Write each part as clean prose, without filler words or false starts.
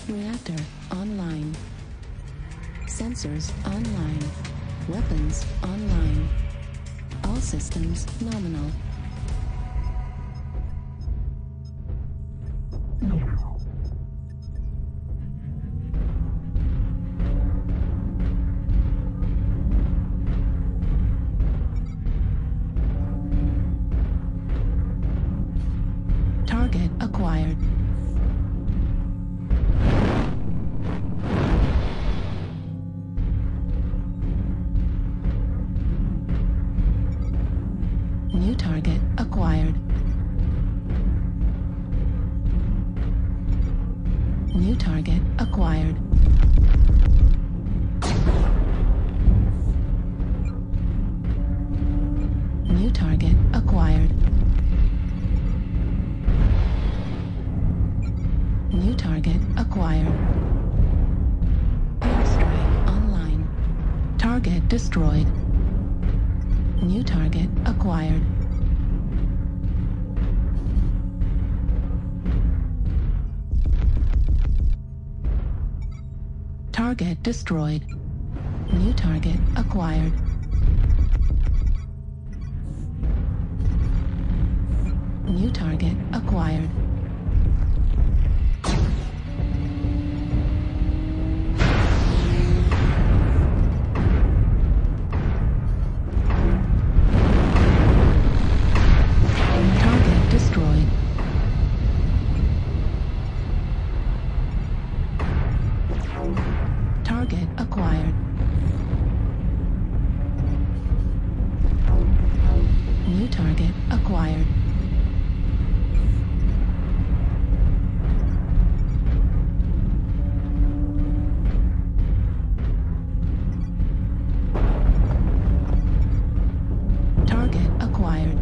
Reactor online. Sensors online. Weapons online. All systems nominal. Target acquired. New target acquired. New target acquired. New target acquired. New target acquired. Airstrike online. Target destroyed. New target acquired. Target destroyed. New target acquired. New target acquired. Target destroyed. Target acquired. New target acquired. Target acquired.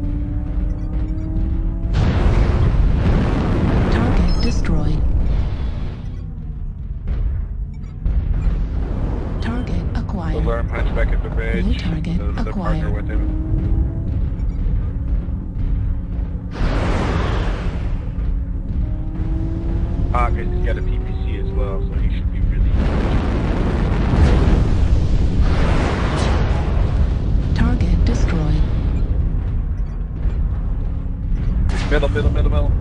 Target destroyed. Target acquired. Alarm hunchback at the bridge. New target There's another partner acquired. with him. August has got a PPC as well, so he should be really. Target destroyed. Middle.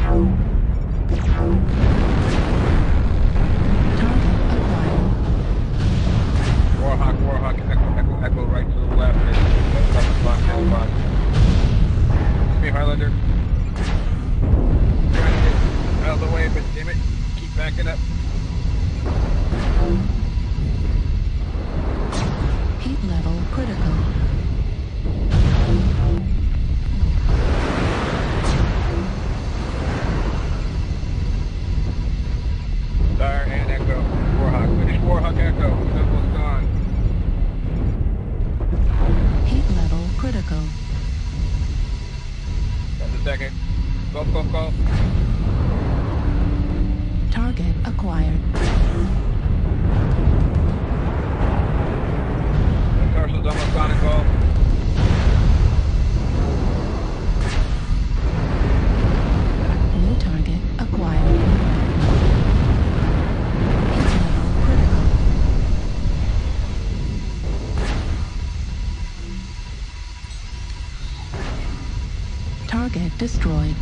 Target acquired. Warhawk, echo right to the left. Next box. It's me, Highlander. Trying to get out of the way, but damn it, keep backing up. Heat level critical. Fire and echo. Warhawk. Finish Warhawk echo. Symbol gone. Heat level critical. Just a second. Go. Target acquired. The torso's almost gone and go. New target acquired. Heat level critical. Target destroyed.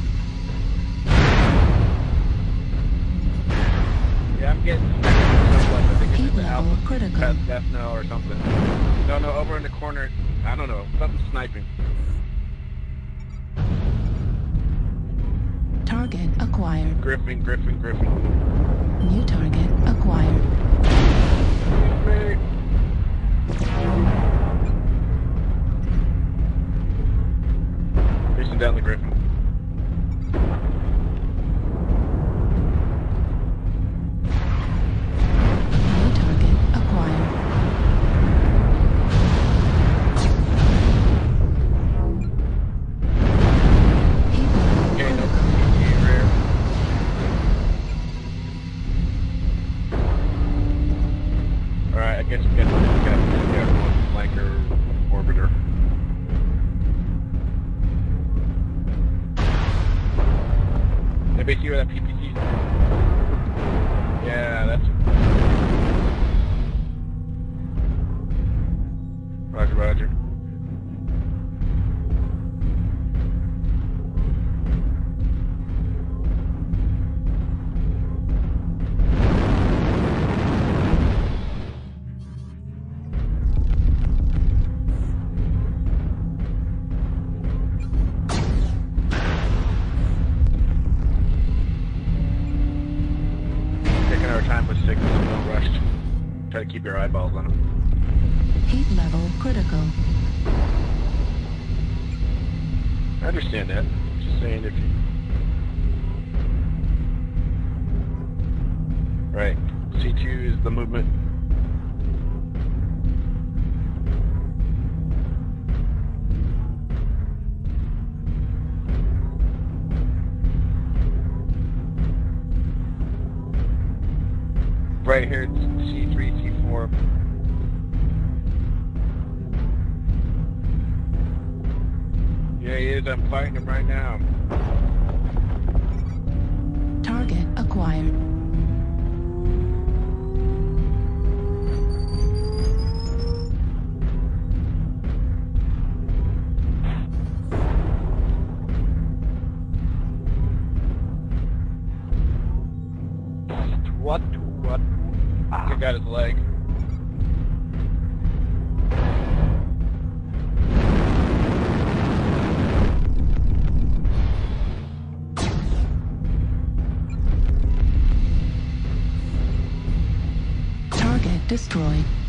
Yeah, I'm getting someplace. I think it's Heat in the level Alpha critical. Death No or something. No, over in the corner. I don't know. Something's sniping. Target acquired. Griffin. New target acquired. Facing down the Griffin. New target acquired. Heat level Okay, no critical. PPE rear. Alright, I guess we got one flanker orbiter. Anybody see where that PPC is? Roger, roger. Taking our time with signals, so don't rush. Try to keep your eyeballs on them. Heat level critical. I understand that. Just saying if you... Right. C2 is the movement. Right here, it's C3, C4. Yeah, he is. I'm fighting him right now. Target acquired. What? He got his leg. Target destroyed.